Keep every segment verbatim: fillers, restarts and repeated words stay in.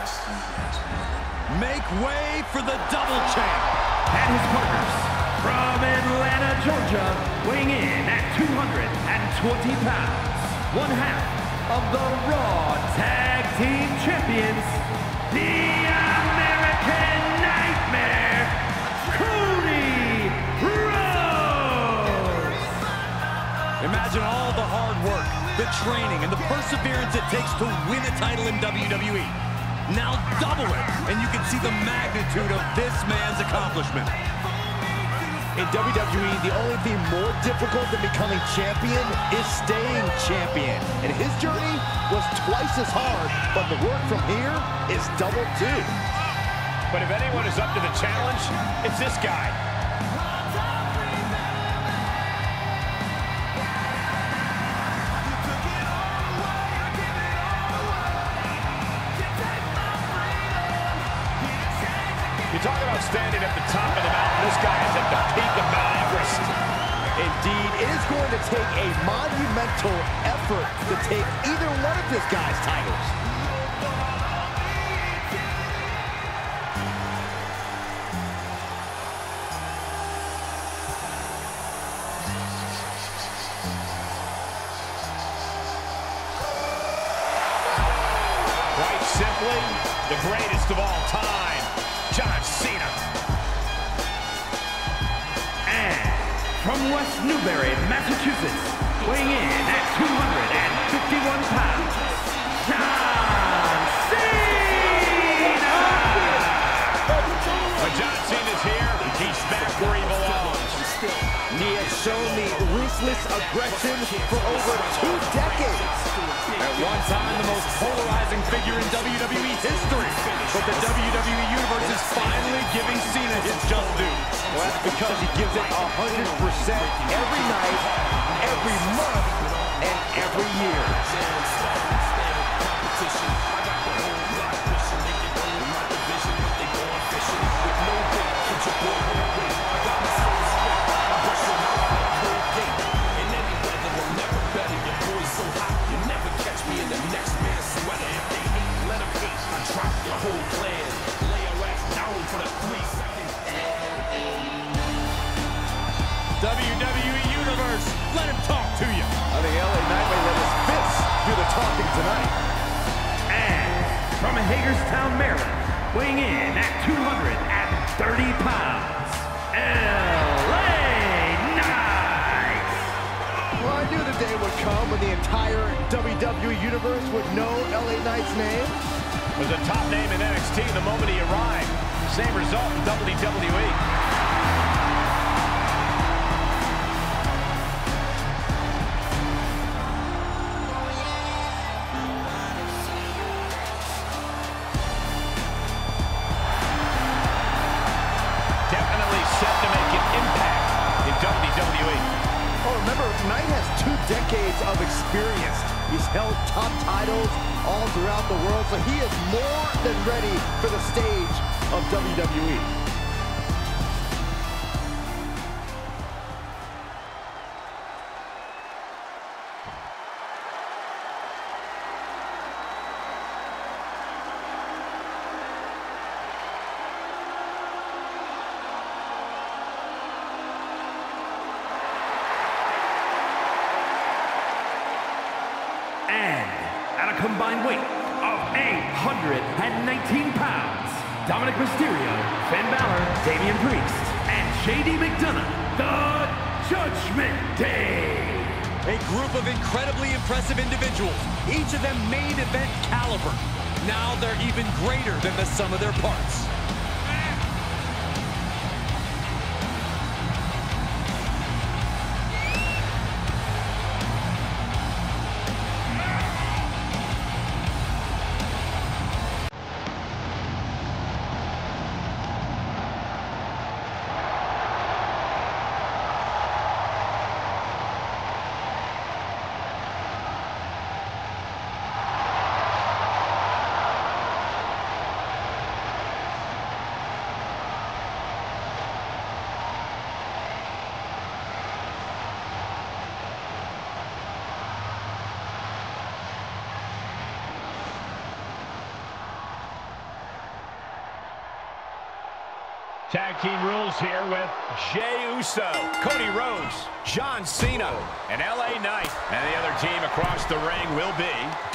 Make way for the double champ. And his partners from Atlanta, Georgia, weighing in at two hundred twenty pounds, one half of the Raw Tag Team Champions, the American Nightmare, Cody Rhodes. Imagine all the hard work, the training, and the perseverance it takes to win a title in W W E. Now double it, and you can see the magnitude of this man's accomplishment. In W W E, the only thing more difficult than becoming champion is staying champion. And his journey was twice as hard, but the work from here is double too. But if anyone is up to the challenge, it's this guy. You talk about standing at the top of the mountain. This guy is at the peak of Mount Everest. Indeed, it is going to take a monumental effort to take either one of this guy's titles. Quite simply, the greatest of all time, John Cena. And from West Newbury, Massachusetts, weighing in at two hundred fifty-one pounds, John Cena! When John Cena's here, he's back where he belongs. He has shown me ruthless aggression for over two decades. At one time, the most polarizing figure in W W E history. But the W W E Universe is finally giving Cena his just due. Well, that's because he gives it one hundred percent every night, every month, and every year. W W E Universe, let him talk to you. I think L A Knight may let his fists do the talking tonight. And from Hagerstown, Maryland, weighing in at two hundred thirty pounds, L A Knight. Well, I knew the day would come when the entire W W E Universe would know L A Knight's name. Was a top name in N X T the moment he arrived. Same result in W W E. Definitely set to make an impact in W W E. Oh, remember, Knight has two decades of experience. He's held top titles all throughout the world, so he is more than ready for the stage of W W E. And at a combined weight of eight hundred nineteen pounds, Dominic Mysterio, Finn Balor, Damian Priest, and J D McDonough, the Judgment Day. A group of incredibly impressive individuals, each of them main event caliber. Now they're even greater than the sum of their parts. Tag team rules here with Jey Uso, Cody Rhodes, John Cena, and L A Knight. And the other team across the ring will be...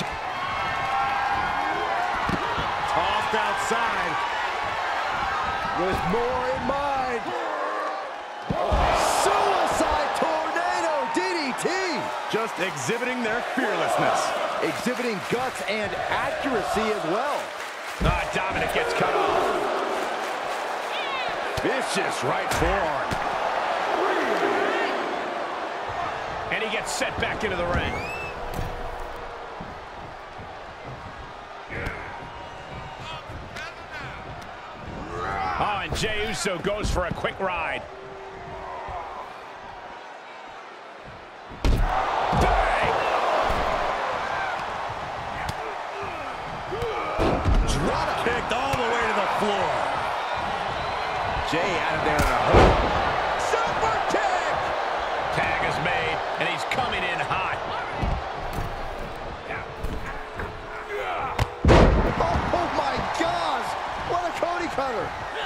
Tossed outside with more in mind. Suicide Tornado D D T. Just exhibiting their fearlessness. Exhibiting guts and accuracy as well. Ah, Dominic gets cut off. Vicious right forearm. And he gets set back into the ring. Oh, and Jey Uso goes for a quick ride. Bang! Drop kicked all the way to the floor. Jey out of there in a hurry. Super kick! Tag is made, and he's coming in hot. Oh, oh my gosh! What a Cody cutter!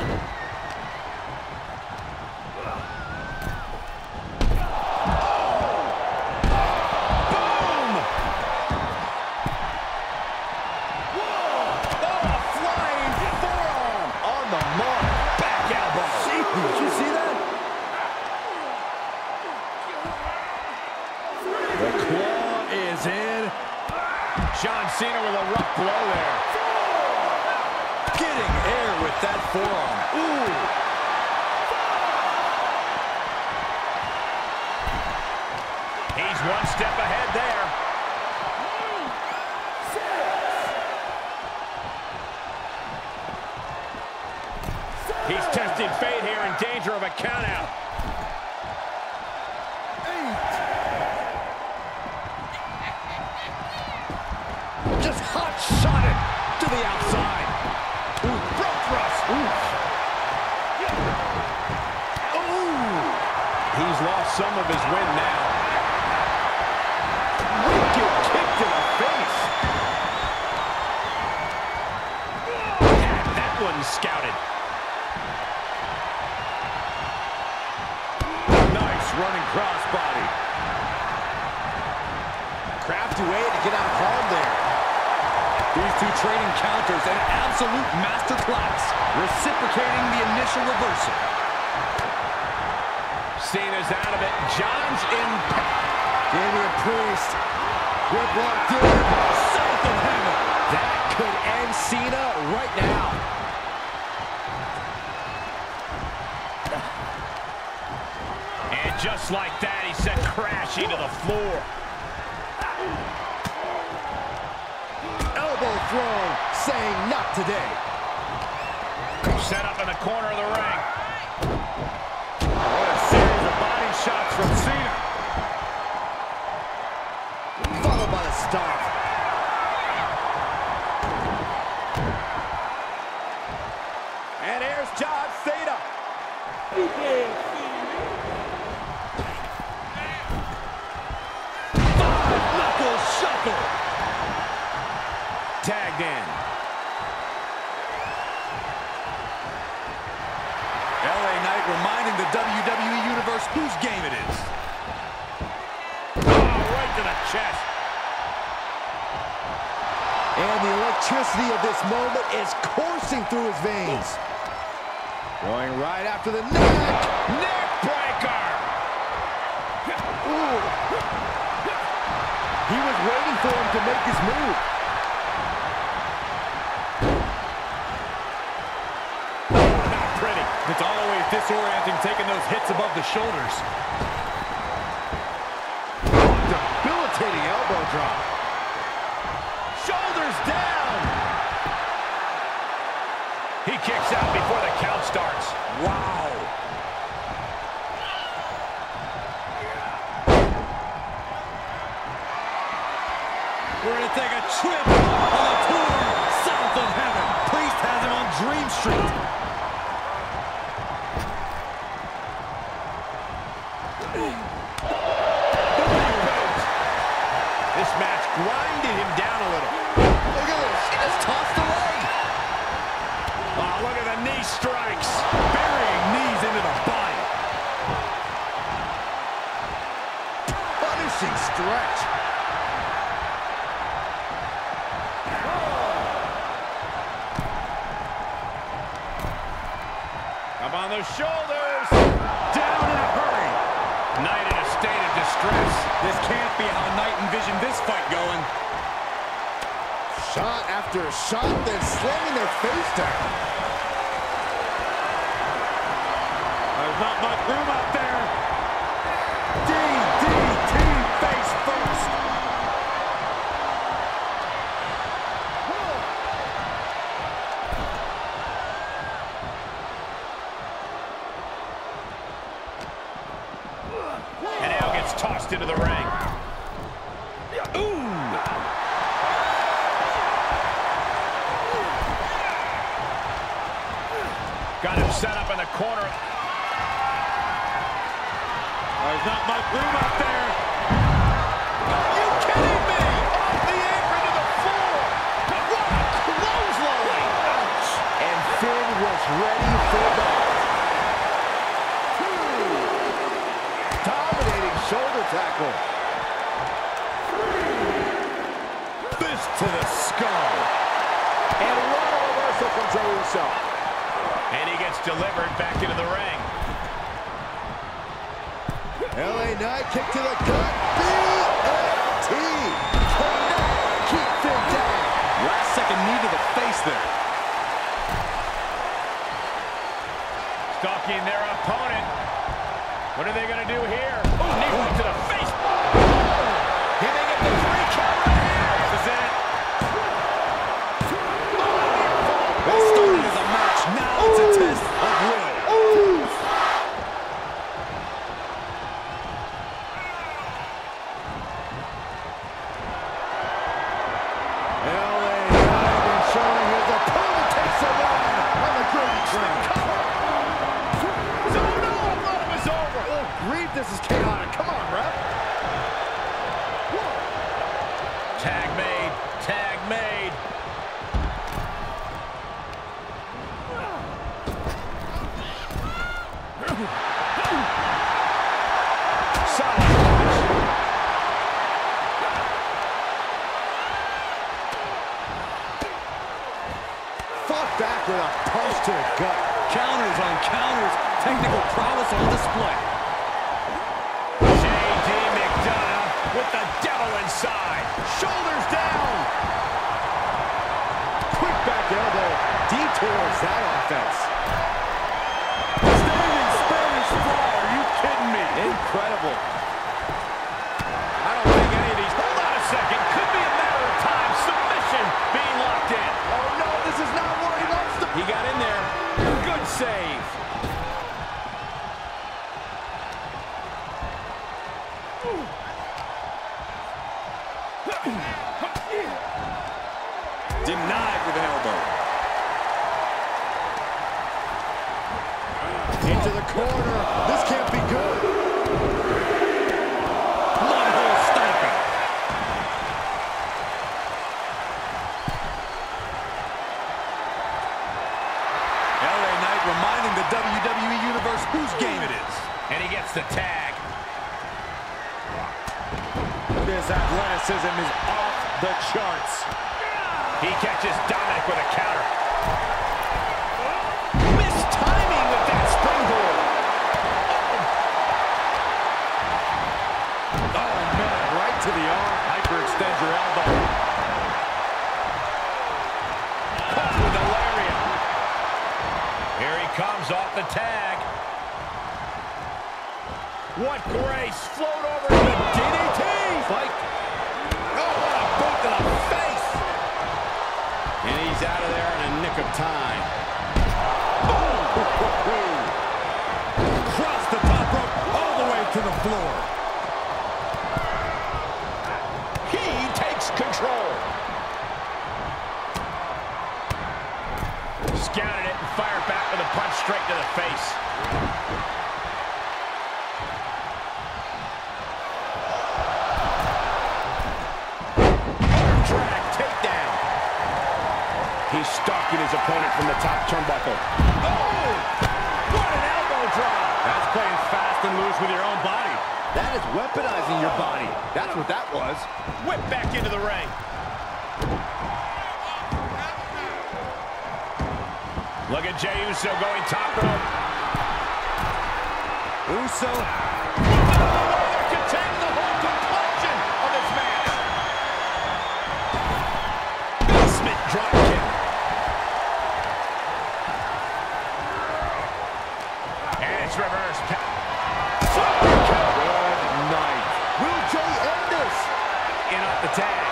Did you see that? The claw is in. John Cena with a rough blow there. Getting air with that forearm. Ooh. He's one step ahead there. He's testing fate here, in danger of a countout. Just hot shot it to the outside. Ooh, front thrust. Ooh. Ooh. He's lost some of his wind now. Wicked kick to the face. Yeah, that one's scouted. Running crossbody. Crafty way to get out of harm there. These two trading counters, an absolute masterclass, reciprocating the initial reversal. Cena's out of it. John's in. Damian Priest. Grip locked in. Something heaven. That could end Cena right now. Just like that, he sent crashing to the floor. Elbow thrown, saying not today. Set up in the corner of the ring. What a series of body shots from Cena. Followed by the stomp. And here's John Cena. Shuffle. Tagged in. L A Knight reminding the W W E Universe whose game it is. Oh, right to the chest. And the electricity of this moment is coursing through his veins. Going right after the neck. Neck breaker. Ooh. He was waiting for him to make his move. Not pretty. It's always disorienting taking those hits above the shoulders. Debilitating elbow drop. Shoulders down. He kicks out before the count starts. Wow. We're going to take a trip on a tour south of heaven. Priest has him on Dream Street. This match grinded him down a little. Look at this. He just tossed the leg. Oh, look at the knee strikes. Burying the shoulders. Down in a hurry. Knight in a state of distress. This can't be how Knight envisioned this fight going. Shot after shot, then slamming their face down. There's not much room out there. D D T face first. And now gets tossed into the ring. Ooh! Got him set up in the corner. There's not much room out there. Are you kidding me? Off the apron to the floor. What a clothesline. Ouch. And Finn was ready for that. Dominating shoulder tackle. Fist to the skull. And what a reversal from Jey Uso. And he gets delivered back into the ring. L A Knight kick to the gut. B F T. Cannot keep Finn down. Last second knee to the face there. Stalking their opponent. What are they going to do here? Oh, knee hook to the face. Can they get the three count right here? This is it. It started as a match. Now it's a test of will. L A Knight ensuring his opponent takes a ride on the gravy train. So no, I thought it was over. Oh, grief, this is chaotic. Come on, ref. Tag made. Tag made. Solid punch. Fought back with a punch to the gut. Counters on counters. Technical prowess on display. J D McDonough with the devil inside. Shoulders down. Quick back elbow detours that offense. Standing Spanish fly. Are you kidding me? Incredible. I don't think any of these... Hold on a second. Could be a matter of time. Submission being locked in. Oh, no, this is not where he wants to be. He got in there. Good save. Denied with an elbow. Into the corner. This can't be good. Mudhole stomper. L A Knight reminding the W W E Universe whose game it is. And he gets the tag. This athleticism is off the charts. He catches Dominic with a counter. Missed timing with that springboard. Oh, man, right to the arm. Hyperextend your elbow. Caught with the lariat. Here he comes off the tag. What grace. Float over to the D D T. Fight. Oh, what a boot to the face. And he's out of there in a nick of time. Cross the top rope all the way to the floor. He takes control. Scouted it and fired back with a punch straight to the face. Arm drag takedown. He's stalking his opponent from the top turnbuckle. Oh! What an elbow drop! That's playing fast and loose with your own body. That is weaponizing your body. That's what that was. Whip back into the ring. Look at Jey Uso going top rope. Uso. That could change the whole complexion of this match. Basement drop kick. And it's reversed. Good night. Will Jey end this? In off the tag.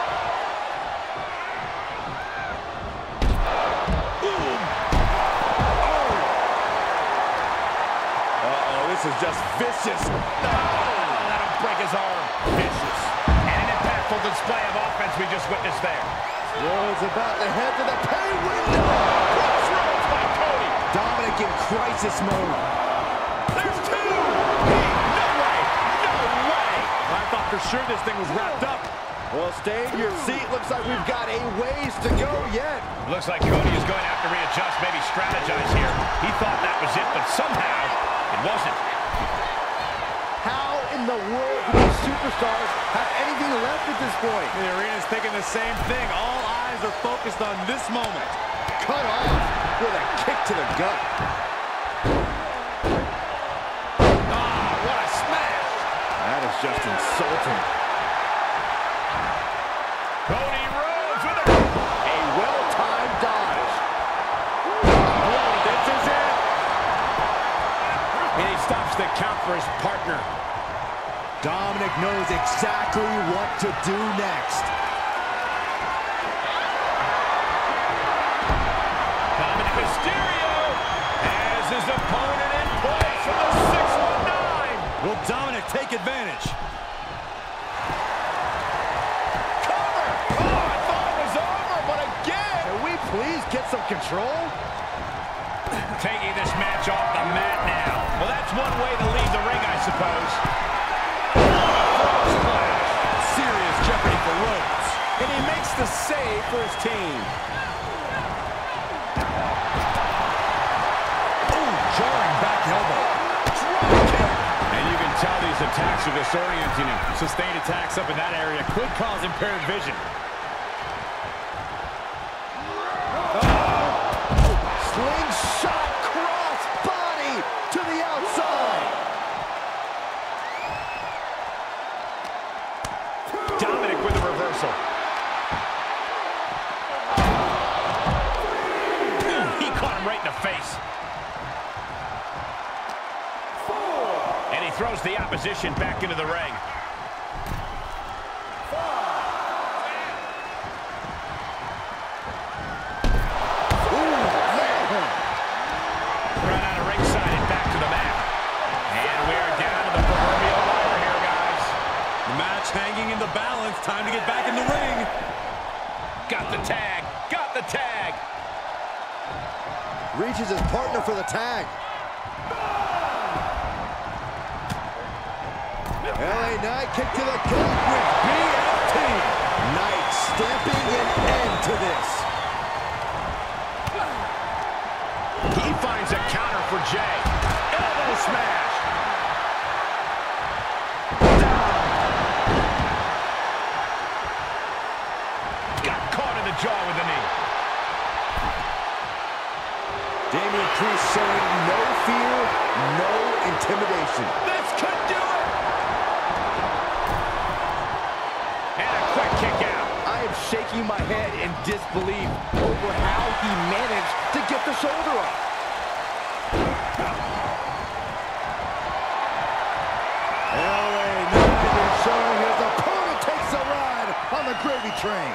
This is just vicious. Oh, that'll break his arm. Vicious. And an impactful display of offense we just witnessed there. Rhodes about to head to the pay window. Crossroads by Cody. Dominic in crisis mode. There's two. No way. No way. I thought for sure this thing was wrapped up. Well, stay in your seat. Looks like we've got a ways to go yet. Looks like Cody is going to have to readjust, maybe strategize here. He thought that was it, but somehow it wasn't. How in the world do these superstars have anything left at this point? The arena's thinking the same thing. All eyes are focused on this moment. Cut off with a kick to the gut. Ah, what a smash. That is just insulting. Cody Rhodes with a... A well-timed dodge. This is it. And he stops the count for his partner. Dominic knows exactly what to do next. Dominic Mysterio has his opponent in place for the six one nine. Will Dominic take advantage? Cover! Oh, I thought it was over, but again! Can we please get some control? Taking this match off the mat now. Well, that's one way to leave the ring, I suppose. Serious jeopardy for Rhodes. And he makes the save for his team. Ooh, jarring back elbow. And you can tell these attacks are disorienting him. Sustained attacks up in that area could cause impaired vision. Slingshot cross body to the outside. Dominic with a reversal. Ooh, he caught him right in the face. And he throws the opposition back into the ring. Run out of ringside and back to the mat. And we're down to the proverbial wire here, guys. The match hanging in the balance. Time to get back in the ring. Got the tag. Got the tag. Reaches his partner for the tag. L A Knight kick to the gut with B L T. Knight stamping an end to this. He finds a counter for Jey. Elbow smash. Got caught in the jaw with the knee. Damian Priest showing no fear, no intimidation. This could do it. And a quick kick out. I am shaking my head in disbelief over how he managed to get the shoulder up. L A Knight is showing his opponent takes a ride on the gravy train.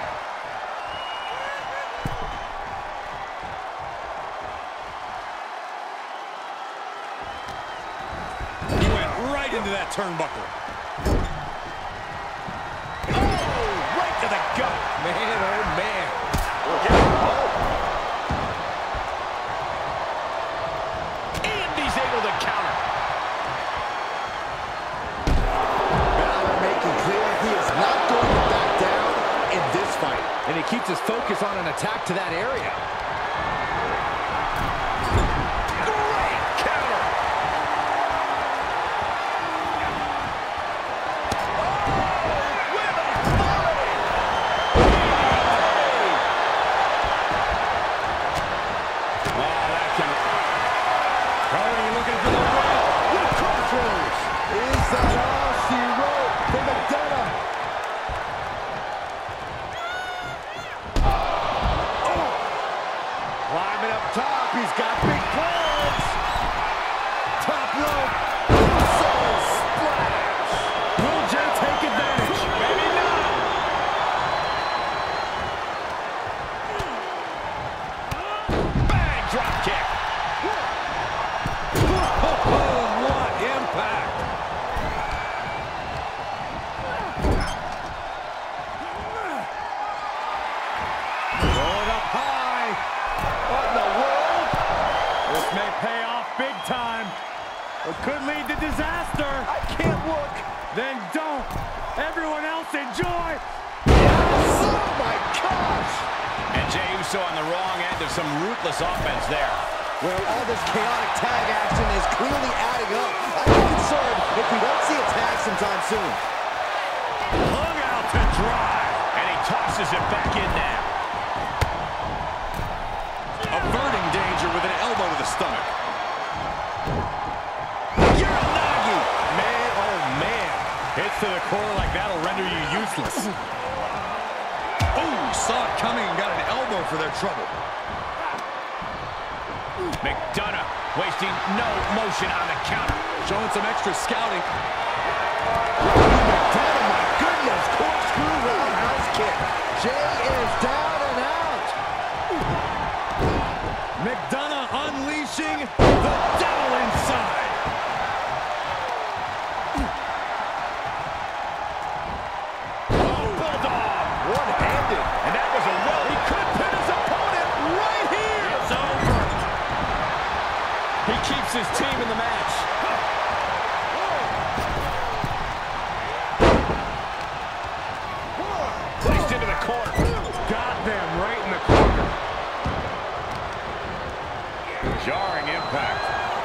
He went right into that turnbuckle. Oh, right to the gut. Man, oh man. And he's able to counter. Balor making clear he is not going to back down in this fight. And he keeps his focus on an attack to that area. Great counter. Oh, with authority. Oh, that can... Cody looking for the win. With he's got big plans. Top rope. So splash. Will Jey take advantage? Maybe not. Bang, drop kick. Oh, what impact. Going up high. What in the world? This may pay off big time. It could lead to disaster. I can't look. Then don't. Everyone else enjoy. Yes! Oh my gosh! And Jey Uso on the wrong end of some ruthless offense there. Well, all this chaotic tag action is clearly adding up. I'd be concerned if we don't see a tag sometime soon. Hung out to dry. And he tosses it back in now. Averting danger with an elbow to the stomach. Uranagi! Man, oh man. Hits to the core like that'll render you useless. Oh, saw it coming and got an elbow for their trouble. McDonough wasting no motion on the counter. Showing some extra scouting. McDonough, my goodness, corkscrew roundhouse kick. Jey is down and out. McDonough unleashing the devil inside. Oh, Bulldog. One-handed. And that was a well. He could pin his opponent right here. It's over. He keeps his team in the match. Placed into the corner. Got them right in the corner. Jarring impact.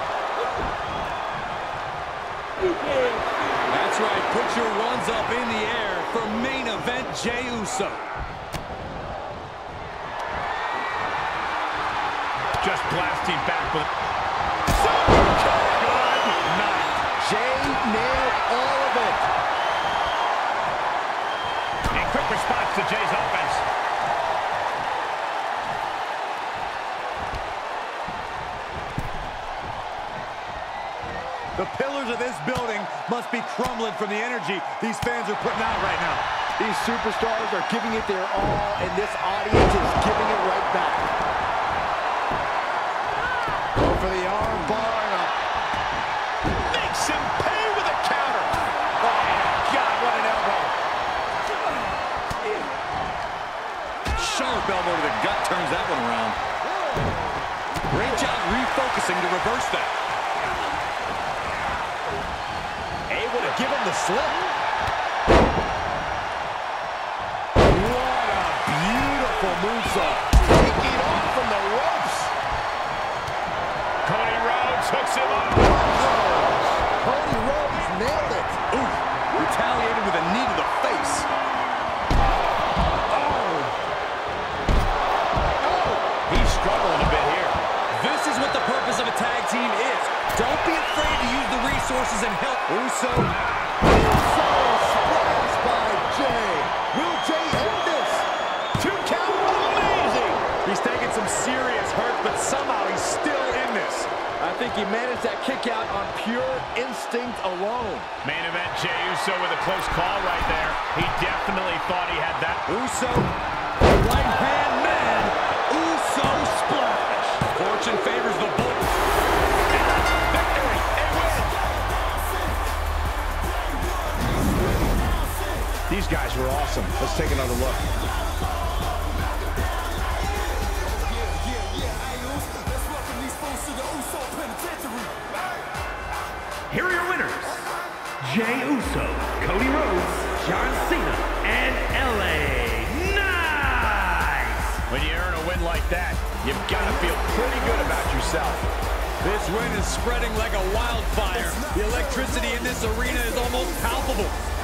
That's right. Put your ones up in the air for main event Jey Uso. Just blasting back with... Good night. Jey nailed all of it. A quick response to Jey's offense. The pillars of this building must be crumbling from the energy these fans are putting out right now. These superstars are giving it their all, and this audience is giving it right back. Go for the arm bar and a... Makes him pay with a counter. Oh, God, what an elbow. Sharp elbow to the gut turns that one around. Great job refocusing to reverse that. Able to give him the slip. What a beautiful moonsault. Taking off from the ropes. Cody Rhodes hooks him up. Cody Rhodes nailed it. Ooh, retaliated with a knee to the face. Oh. Oh, he's struggling a bit here. This is what the purpose of a tag team is. Don't be afraid to use the resources and help. Uso. Uso splashed by Jey. Will Jey end this? Two count. Amazing. He's taking some serious hurt, but somehow he's still in this. I think he managed that kick out on pure instinct alone. Main event Jey Uso with a close call right there. He definitely thought he had that. Uso, right hand man. Uso splash. Fortune favors the bull. Victory and win. These guys were awesome. Let's take another look. Here are your winners, Jey Uso, Cody Rhodes, John Cena, and L A Knight. When you earn a win like that, you've got to feel pretty good about yourself. This win is spreading like a wildfire. The electricity in this arena is almost palpable.